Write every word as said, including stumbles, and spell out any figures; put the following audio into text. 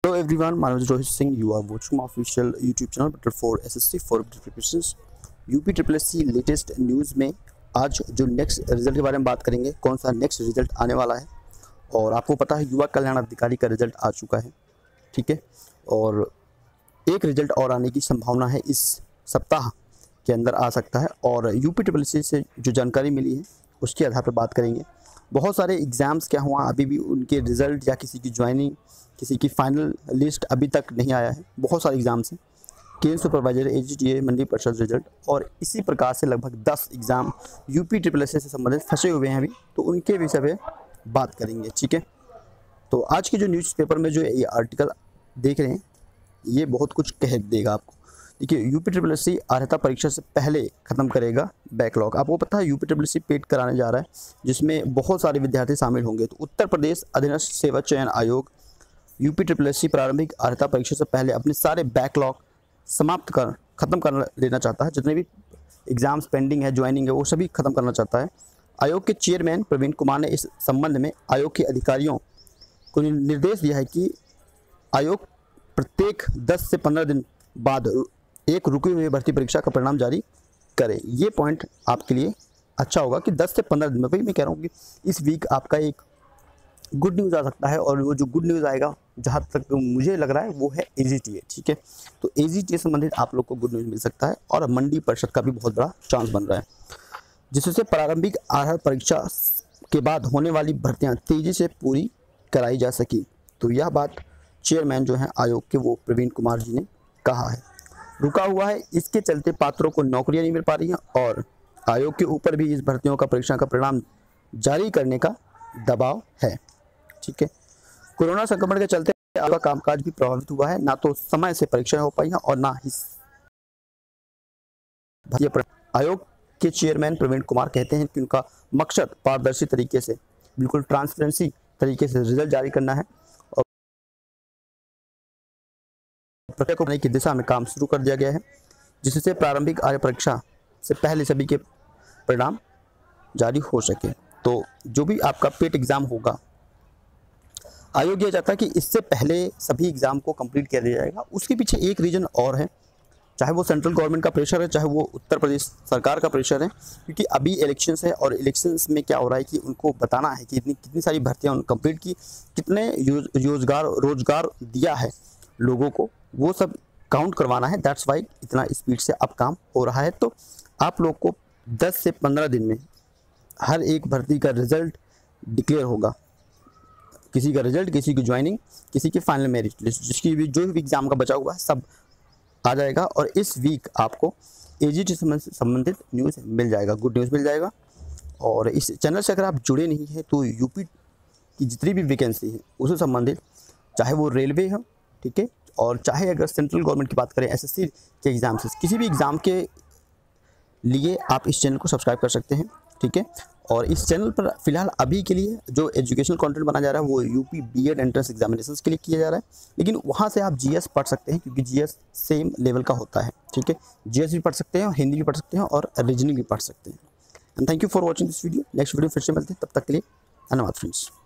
Hello everyone, my name is Rohit Singh. You are watching my official YouTube channel Battle for S S C for Preparations. UP triple S C latest news में आज जो next result के बारे में बात करेंगे, कौन सा नेक्स्ट रिजल्ट आने वाला है। और आपको पता है युवा कल्याण अधिकारी का रिजल्ट आ चुका है, ठीक है। और एक रिजल्ट और आने की संभावना है, इस सप्ताह के अंदर आ सकता है। और यूपी ट्रिपल एस सी से जो जानकारी मिली है उसके आधार पर बात करेंगे। बहुत सारे एग्ज़ाम्स क्या हुआ, अभी भी उनके रिज़ल्ट या किसी की ज्वाइनिंग, किसी की फाइनल लिस्ट अभी तक नहीं आया है। बहुत सारे एग्ज़ाम्स हैं, केन supervisor, A G T A, मंडी परिषद रिजल्ट, और इसी प्रकार से लगभग दस exam UP triple S C से संबंधित फंसे हुए हैं अभी, तो उनके विषय पे बात करेंगे, ठीक है। तो आज के जो न्यूज़पेपर में जो ये आर्टिकल देख रहे हैं, ये बहुत कुछ कह देगा आपको। देखिए, यूपी ट्रिपल एस सी अर्हता परीक्षा से पहले ख़त्म करेगा बैकलॉग। आपको पता है यूपी ट्रिपल एस सी पेड कराने जा रहा है, जिसमें बहुत सारे विद्यार्थी शामिल होंगे। तो उत्तर प्रदेश अधीनस्थ सेवा चयन आयोग यूपी ट्रिपल एस सी प्रारंभिक अर्हता परीक्षा से पहले अपने सारे बैकलॉग समाप्त कर ख़त्म कर लेना चाहता है। जितने भी एग्ज़ाम्स पेंडिंग है, ज्वाइनिंग है, वो सभी ख़त्म करना चाहता है। आयोग के चेयरमैन प्रवीण कुमार ने इस संबंध में आयोग के अधिकारियों को निर्देश दिया है कि आयोग प्रत्येक दस से पंद्रह दिन बाद एक रुकी हुई भर्ती परीक्षा का परिणाम जारी करे। ये पॉइंट आपके लिए अच्छा होगा कि दस से पंद्रह दिन में, भाई मैं कह रहा हूँ कि इस वीक आपका एक गुड न्यूज़ आ सकता है। और वो जो गुड न्यूज़ आएगा, जहाँ तक मुझे लग रहा है, वो है ए जी टी ए, ठीक है। तो ए जी टी ए संबंधित आप लोग को गुड न्यूज़ मिल सकता है। और मंडी परिषद का भी बहुत बड़ा चांस बन रहा है, जिससे प्रारंभिक अर्हता परीक्षा के बाद होने वाली भर्तियाँ तेज़ी से पूरी कराई जा सकी। तो यह बात चेयरमैन जो हैं आयोग के, वो प्रवीण कुमार जी ने कहा है। रुका हुआ है, इसके चलते पात्रों को नौकरियां नहीं मिल पा रही हैं, और आयोग के ऊपर भी इस भर्तियों का परीक्षा का परिणाम जारी करने का दबाव है, ठीक है। कोरोना संक्रमण के चलते आपका कामकाज भी प्रभावित हुआ है। ना तो समय से परीक्षा हो पाई है और ना ही आयोग के चेयरमैन प्रवीण कुमार कहते हैं कि उनका मकसद पारदर्शी तरीके से, बिल्कुल ट्रांसपेरेंसी तरीके से रिजल्ट जारी करना है। और प्रक्रिया को बनाने की दिशा में काम शुरू कर दिया गया है, जिससे प्रारंभिक अर्हता परीक्षा से पहले सभी के परिणाम जारी हो सके। तो जो भी आपका पेट एग्ज़ाम होगा, आयोग यह चाहता है कि इससे पहले सभी एग्ज़ाम को कंप्लीट किया जाएगा। उसके पीछे एक रीज़न और है, चाहे वो सेंट्रल गवर्नमेंट का प्रेशर है, चाहे वो उत्तर प्रदेश सरकार का प्रेशर है। क्योंकि अभी इलेक्शंस है, और इलेक्शंस में क्या हो रहा है कि उनको बताना है कि इतनी कितनी सारी भर्तियाँ कंप्लीट की, कितने रोजगार रोजगार दिया है लोगों को, वो सब काउंट करवाना है। दैट्स वाई इतना स्पीड से अब काम हो रहा है। तो आप लोग को दस से पंद्रह दिन में हर एक भर्ती का रिजल्ट डिक्लेयर होगा। किसी का रिजल्ट, किसी की ज्वाइनिंग, किसी की फाइनल मेरिट लिस्ट, जिसकी भी जो भी एग्ज़ाम का बचा हुआ है सब आ जाएगा। और इस वीक आपको ए जी टी से संबंधित न्यूज़ मिल जाएगा, गुड न्यूज़ मिल जाएगा। और इस चैनल से अगर आप जुड़े नहीं हैं, तो यूपी की जितनी भी वैकेंसी है उससे संबंधित, चाहे वो रेलवे हो, ठीक है, और चाहे अगर सेंट्रल गवर्नमेंट की बात करें, एस एस सी के एग्ज़ाम से, किसी भी एग्ज़ाम के लिए आप इस चैनल को सब्सक्राइब कर सकते हैं, ठीक है। और इस चैनल पर फिलहाल अभी के लिए जो एजुकेशनल कंटेंट बना जा रहा है, वो UP B Ed entrance examinations के लिए किया जा रहा है। लेकिन वहाँ से आप जी एस पढ़ सकते हैं, क्योंकि जी एस सेम लेवल का होता है, ठीक है। जी एस भी पढ़ सकते हैं, हिंदी भी पढ़ सकते हैं, और रीजनिंग भी पढ़ सकते हैं। And thank you for watching this video. Next video फिर से मिलते हैं, तब तक के लिए धन्यवाद फ्रेंड्स।